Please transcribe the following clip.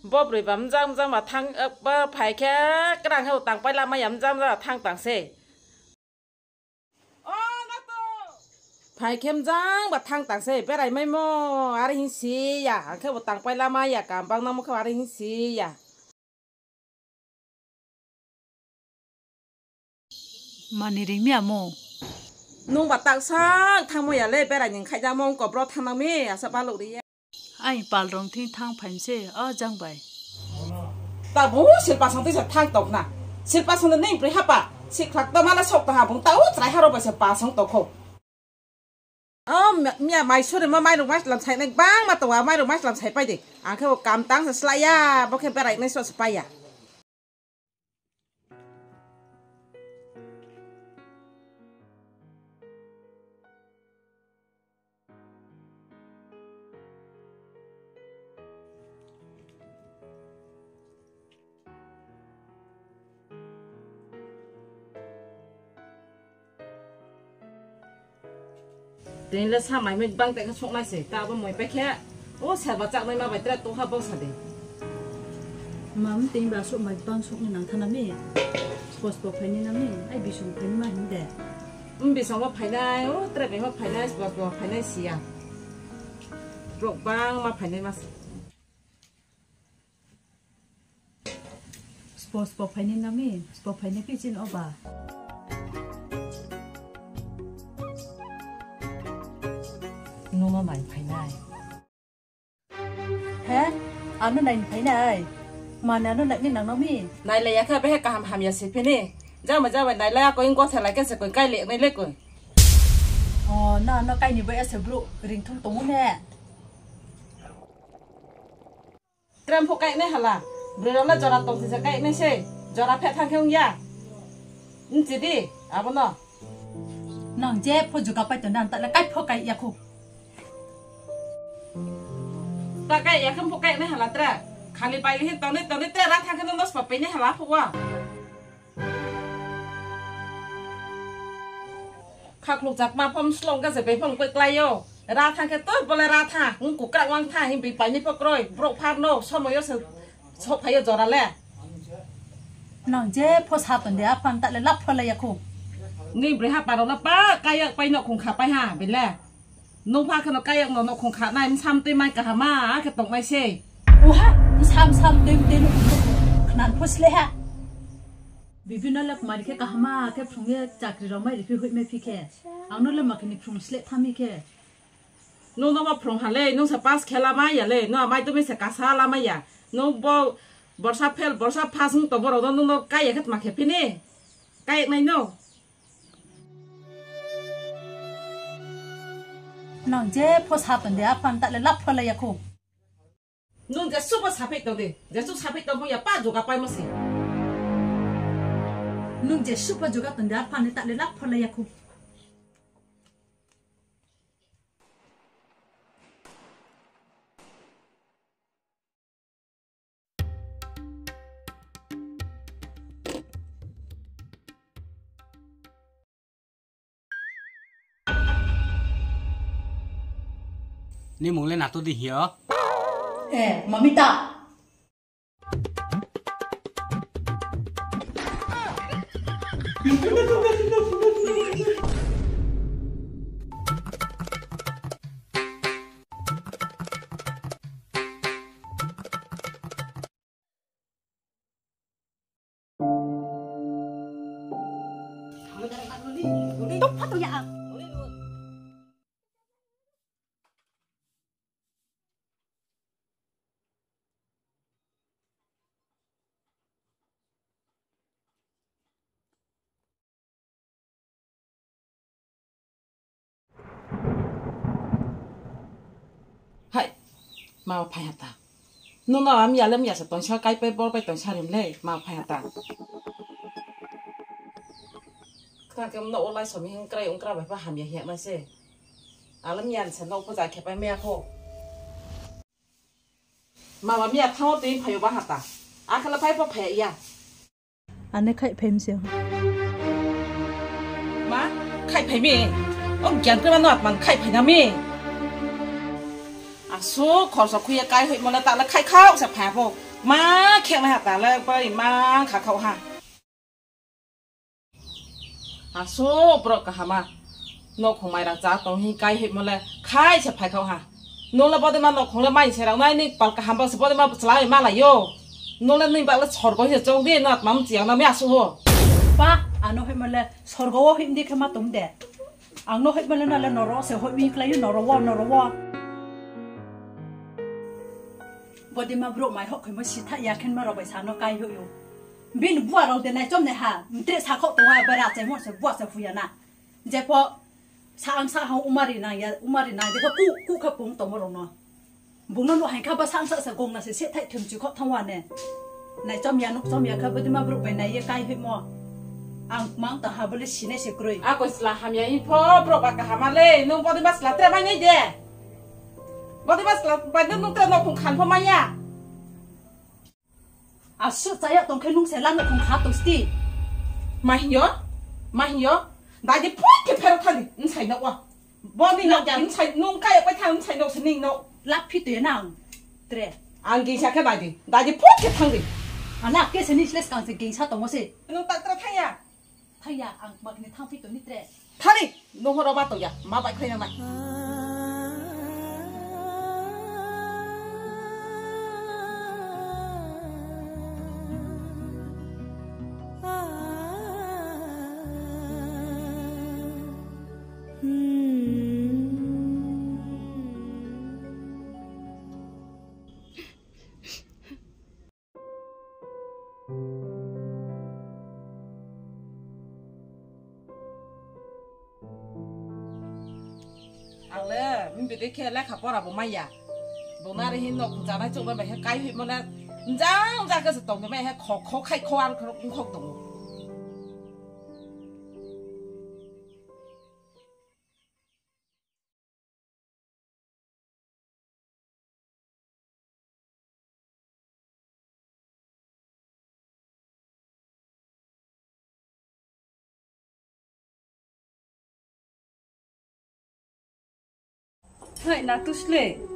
บ่บริบำจำมาทางบ่ไผแค่กระดังเฮาต่างไปละมายำจำทางต่างเซอ๋อนะโตไผเข้มจังบัดทางต่างเซไปไรไม่มออะไรหินสีอย่าแค่บ่ต่างไปละมายากำบางน้ำมันเขาอะไรหินสีอย่ามันนี่ริงเมียโมนุ่งบัดตักซักทางมอยาเล่ไปไรยังใครจะมองกับรถทางน้ำเมียสบายลูกดีไอ้ปาลงทิ้งทางพันเซ่จังไปแต่บูศิลปะสังติจะทางตกน่ะศิลปะสังตินี่ปริฮับปะศิลปะตมาละชกตาบุงตาใจฮารุบศิลปะสังตกเมียไม่ช่วยมาไม่รู้ไม่ลำใช้ในบ้างมาตัวไม่รู้ไม่ลำใช้ไปดิแค่ว่ากำตั้งสลายบอกแค่ไปไรในส่วนสไปเดี๋ยวเราสมัยไม่บังแต่ก็ชกไม่เสียตาบ่มวยไปแค่โอ้เสียบัจากไม่มาไปแต่ตัวเขาบ้องสันเดีมันติงแบบสุดไม่บ้างสุดในหนังท่านามีสปอร์ตบอกภายในนามีไอ้บิชงภายในมาหินเดบิชงว่าภายในโอ้แต่เป็นว่าภายในสปอร์ตบอกภายในเสียปลุกบ้างมาภายในมาสปอร์ตบอกภายในนามีสปอร์ตภายในพี่จินอบานุ่มใหม่ภายในฮะอันนั้นไหนภายในมาเนี่ยนั่นไหนนี่หนังน้องมีนายเลยอยากไปให้การทำยาเสพติดนี่เจ้ามาเจ้าวันไหนแล้วก็ยังก็เท่าไรก็จะคนใกล้เลี้ยงไม่เล็กเลยอ๋อน่าใกล้นี่ไปเอสบลูริงทุ่งตรงนู้นแน่เตรียมพวกไก่เนี่ยฮะล่ะเรือเราจะรับตรงที่จะไก่ไม่ใช่จะรับแพทย์ทางเครื่องยานี่จีดีอ่ะบ่เนาะน้องเจ็บพอจุกไปจนดันแต่ละไก่พวกไก่ยาคุตาไก่อยากขึ้นพวกไก่เนี่ยฮะล่ะเตะขาลีไปเลยตอนนี้เตะร้านทางขนมรสปะไปเนี่ยฮะล่ะพวกว่าข้าคลุกจากมาพร้อมสลงก็จะไปพร้อมไปไกลโยราทางแค่ต้นบริราทางกูกระวังทางหิมไปนี่พวกร้อยโรคพาโนชอบมายศชอบพายจอระแล่น้องเจ็บพอชาตันเดียฟันแต่ละรับพลายาคุนี่บริหารปารละป้าไก่อยากไปนกคงขาไปหาเป็นแล่นุ่งผ้าขนมไก่อยากนกคงขาในมันช้ำตีมันกะหามาแค่ตกไม่ใช่ว้าช้ำเต็มขนาดพุชเลยฮะบิบินนั่นแหละมาดิแค่กะหามาแค่พรุ่งนี้จากที่เราไม่ได้พี่หุ่ยไม่พี่แค่เอานั่นแหละมาแค่ในพรุ่งเสล็ดทำมีแค่นุ่งต้องมาพรุ่งหาเลยนุ่งสปาสแค่ละไม่อย่าเลยนุ่งไม่ต้องไม่สกัดซาละไม่อย่านุ่งบอลซาเพลบอลซาพาสนุ่งตัวบอลเรานุ่งไก่อยากขึ้นมาแค่พี่นี่ไก่อยากไม่นุ่งน้องเจ็บพอชาตันเดียฟันแต่ละรับพลายาคุนุ่งจะสู้ภาษาเพชรตัวดิจะสู้ภาษาเพชรตัวพวกอย่าป้าจุกไปมั้งสินุ่งจะสู้ภาษาจุกตันเดียฟันแต่ละรับพลายาคุนี่มึงเล่นหนักตัวดีเหรอมามิตาตุ๊กพัดตัวอย่างมาพายตานุ่งน้ำมีอะไรมีอะไรตอนเช้าไก่ไปบอลไปตอนเช้าเริ่มเลยมาพายตาข้าก็มันเอาอะไรสมัยยังไกลองค์กราบไปหามยาเหี้ยมาสิอะไรมีอะไรฉันเอาไปจ่ายแค่ไปเมียเขามาว่ามีอะไรทั้งหมดตีนพายบ้านตาข้าละพายพอพายอีกอันนี้ใครเพมเสียงมาใครพายมีอ๋อแกนขึ้นมาหน่อยมันใครพายน้ำมีสู้ขอสักคุยกันให้มันละตาละใครเข้าสักแผลพวกมาแค่มาหาแต่แรกไปมาขาเขาหาสู้ปลอกกะหามานกของไม่รักจ้าตรงที่ไกลเห็นมาเลยค่ายเฉพาะเขาหานกแล้วพอได้มานกของเราไม่ใช่เราไม่นี่ปลอกกะหามบอกสิพอได้มาสลายมาหลายโยนกแล้วนี่แบบเราฉอดก็จะจงดีนะมั่มเจียงนะไม่อยากสู้ป้าอันนู้นเห็นมาเลยสอร์กว่าเห็นดีแค่มาตุ้มเด็ดอันนู้นเห็นมาเลยนั่นแหละนรกเสียหัววิ่งไกลอยู่นรกว่าพอดีมาบรูมาหกขึ้นมาชิดอยากขึ้นมาเราไปสานกไก่อยู่บินบัวเราเดินในจมในหามันเตะสาเขาตัวบาราใจหมดเสียบัวเสียฟุยนะเจ้าพอสางสาเขาอุมารีนายเดี๋ยวกู้ขับกุ้งตัวมาลงเนาะบุ้งนั่นว่าให้ข้าพสางสะสะกงนะเสียไทยถึงจุดเขาทั้งวันเนี่ยในจมยานกจมยาข้าพดีมาบรูไปในยาไก่ให้หมดอังมังต่หาบริสิเนเสกรุยก็สลาหามยาอินพอบรูปกะหามาเลยนุ่งพอดีมาสลาเตะไม่เนี่ยเด้พอดีมาสลาไปนุ่งเตะนกคงขันพอมาเนี่ยสุดใจตรงแค่นุ่งเสลันนกคงขาตัวสตีมาหิโยได้ดิพูดแค่เพลทันดินใส่นกวะบอดี้นกอย่างนใส่นุ่งไก่ไปทางนใส่นกสนิงนกรับพี่ตัวนังเตะอันกี่ชาแค่ได้ดิพูดแค่ทางดิอันนักเกสนิสเลสกันจะกินชาตัวมั้งสินุ่งตัดตะทั้งยาอังบักในทางพี่ตัวนี้เตะท่านี่นุ่งหัวเราบ้าตัวยามาไปใครยังไงเอาเลยมันเป็นได้แค่แรกขับว่าเราบ่ไม่อยากบ่น่าได้เห็นนกจ้าได้จุกมันไปให้ไกลหิบมันแล้วจ้าก็จะตรงกันไม่ให้ขอไข่ควานเขาตรงはい、なとしれ。